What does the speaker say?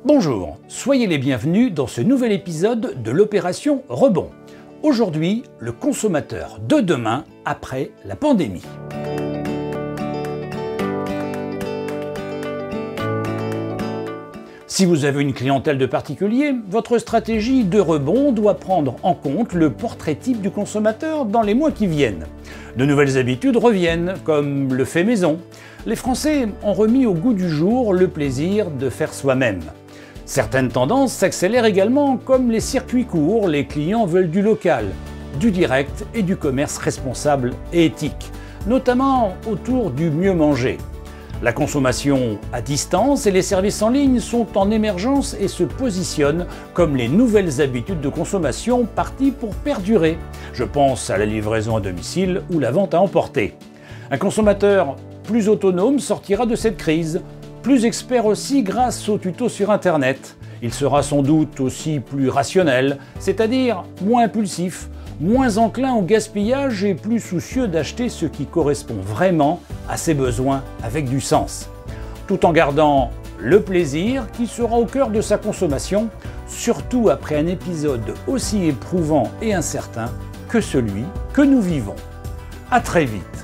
Bonjour, soyez les bienvenus dans ce nouvel épisode de l'opération Rebond. Aujourd'hui, le consommateur de demain après la pandémie. Si vous avez une clientèle de particuliers, votre stratégie de rebond doit prendre en compte le portrait type du consommateur dans les mois qui viennent. De nouvelles habitudes reviennent, comme le fait maison. Les Français ont remis au goût du jour le plaisir de faire soi-même. Certaines tendances s'accélèrent également, comme les circuits courts, les clients veulent du local, du direct et du commerce responsable et éthique, notamment autour du mieux manger. La consommation à distance et les services en ligne sont en émergence et se positionnent comme les nouvelles habitudes de consommation parties pour perdurer. Je pense à la livraison à domicile ou la vente à emporter. Un consommateur plus autonome sortira de cette crise, plus expert aussi grâce aux tutos sur Internet. Il sera sans doute aussi plus rationnel, c'est-à-dire moins impulsif, moins enclin au gaspillage et plus soucieux d'acheter ce qui correspond vraiment à ses besoins avec du sens. Tout en gardant le plaisir qui sera au cœur de sa consommation, surtout après un épisode aussi éprouvant et incertain que celui que nous vivons. À très vite.